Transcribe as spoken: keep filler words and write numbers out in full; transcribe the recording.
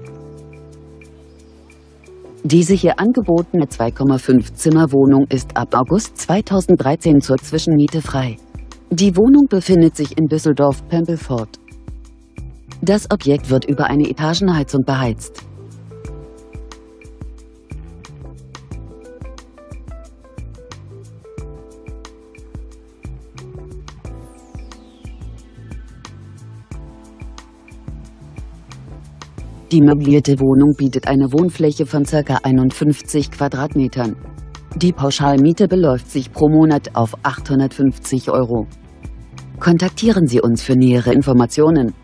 Diese hier angebotene zwei Komma fünf Zimmer Wohnung ist ab August zweitausenddreizehn zur Zwischenmiete frei. Die Wohnung befindet sich in Düsseldorf-Pempelfort. Das Objekt wird über eine Etagenheizung beheizt. Die möblierte Wohnung bietet eine Wohnfläche von ca. einundfünfzig Quadratmetern. Die Pauschalmiete beläuft sich pro Monat auf achthundertfünfzig Euro. Kontaktieren Sie uns für nähere Informationen.